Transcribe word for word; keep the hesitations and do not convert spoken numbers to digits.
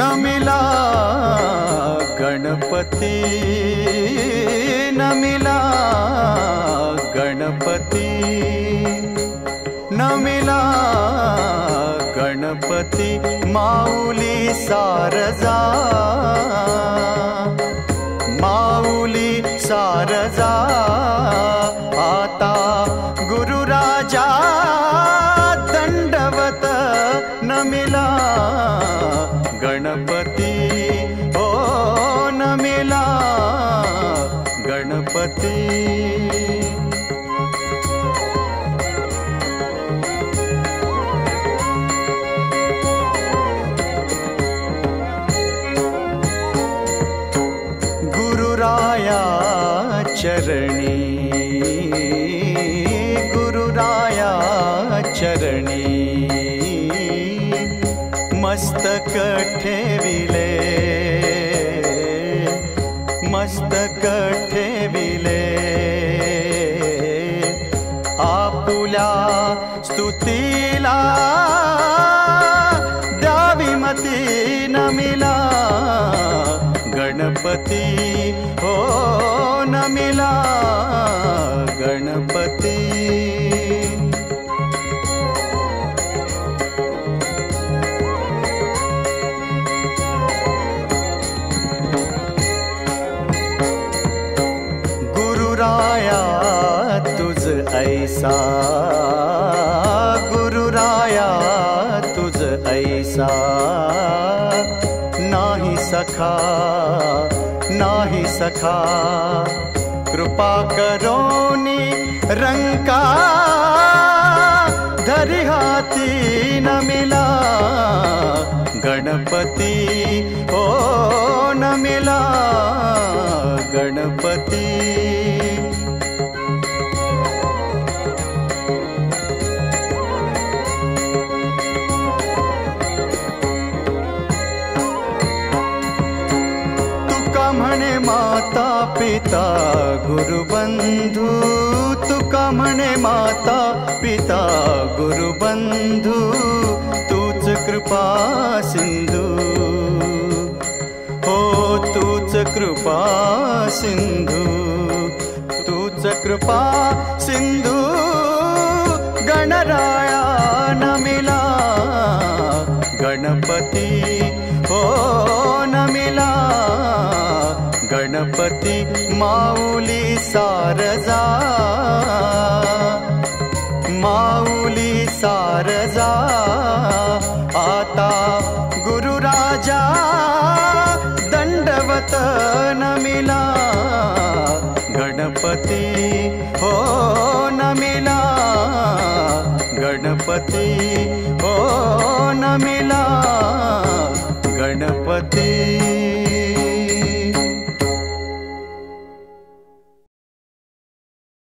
नमिला गणपति नमिला गणपति नमिला गणपति माऊली Sharjah माऊली Sharjah आता गुरु राजा दंडवत नमिला गणपति ओ नमिला गणपति गुरुराया चरणी गुरुराया चरणी मस्तक ठेविले मस्तक ठेविले आपुल्या स्तुतीला द्यावी मती नमिला गणपति हो नमिला गणपति गुरुराया तुझ ऐसा गुरुराया तुझ ऐसा नाही सखा नाही सखा कृपा करोनी रंका धरि हाथी नमिला गणपति ओ नमिला गणपति म्हणे माता पिता गुरु बंधु तुका म्हणे माता पिता गुरु बंधु तूच कृपा सिंधु हो तूच कृपा सिंधु तूच कृपा सिंधु गणराया नमिला गणपति हो नमिला गणपति माऊली सारजा माऊली सारजा आता गुरु राजा दंडवत नमिला गणपति हो नमिला गणपति